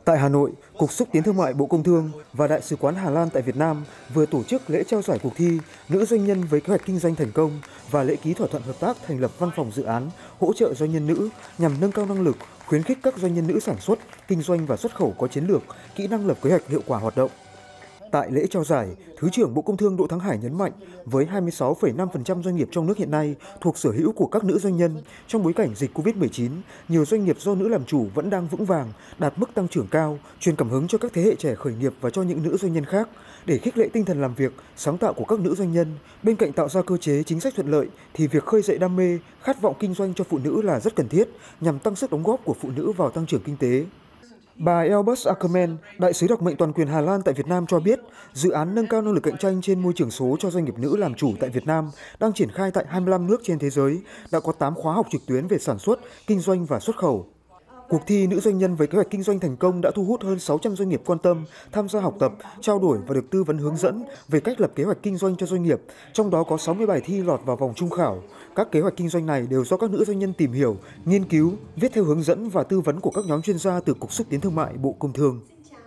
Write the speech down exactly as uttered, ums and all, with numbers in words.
Tại Hà Nội, Cục Xúc tiến Thương mại Bộ Công Thương và Đại sứ quán Hà Lan tại Việt Nam vừa tổ chức lễ trao giải cuộc thi Nữ doanh nhân với kế hoạch kinh doanh thành công và lễ ký thỏa thuận hợp tác thành lập văn phòng dự án hỗ trợ doanh nhân nữ nhằm nâng cao năng lực, khuyến khích các doanh nhân nữ sản xuất, kinh doanh và xuất khẩu có chiến lược, kỹ năng lập kế hoạch hiệu quả hoạt động. Tại lễ trao giải, Thứ trưởng Bộ Công Thương Đỗ Thắng Hải nhấn mạnh, với hai mươi sáu phẩy năm phần trăm doanh nghiệp trong nước hiện nay thuộc sở hữu của các nữ doanh nhân, trong bối cảnh dịch Covid mười chín, nhiều doanh nghiệp do nữ làm chủ vẫn đang vững vàng, đạt mức tăng trưởng cao, truyền cảm hứng cho các thế hệ trẻ khởi nghiệp và cho những nữ doanh nhân khác. Để khích lệ tinh thần làm việc, sáng tạo của các nữ doanh nhân, bên cạnh tạo ra cơ chế chính sách thuận lợi, thì việc khơi dậy đam mê, khát vọng kinh doanh cho phụ nữ là rất cần thiết, nhằm tăng sức đóng góp của phụ nữ vào tăng trưởng kinh tế. Bà Elbus Ackerman, đại sứ đặc mệnh toàn quyền Hà Lan tại Việt Nam cho biết, dự án nâng cao năng lực cạnh tranh trên môi trường số cho doanh nghiệp nữ làm chủ tại Việt Nam đang triển khai tại hai mươi lăm nước trên thế giới, đã có tám khóa học trực tuyến về sản xuất, kinh doanh và xuất khẩu. Cuộc thi Nữ doanh nhân với kế hoạch kinh doanh thành công đã thu hút hơn sáu trăm doanh nghiệp quan tâm, tham gia học tập, trao đổi và được tư vấn hướng dẫn về cách lập kế hoạch kinh doanh cho doanh nghiệp, trong đó có sáu mươi bài thi lọt vào vòng chung khảo. Các kế hoạch kinh doanh này đều do các nữ doanh nhân tìm hiểu, nghiên cứu, viết theo hướng dẫn và tư vấn của các nhóm chuyên gia từ Cục Xúc tiến Thương mại Bộ Công Thương.